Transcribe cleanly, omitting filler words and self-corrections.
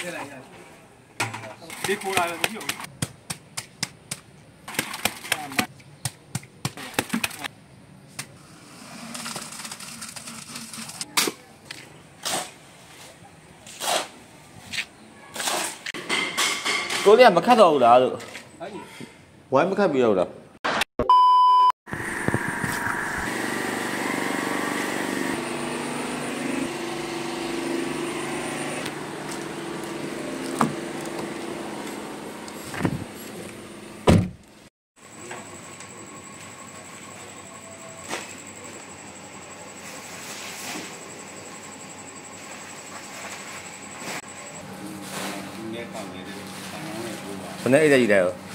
ဒီခိုးလာတယ်မရှိဘူးကိုလေးကမခတ်တော့ဘူးလားလို့ဝိုင်းမခတ်ပြီးတော့လားဘယ်နဲ့အိတ်ကြည့်တယ်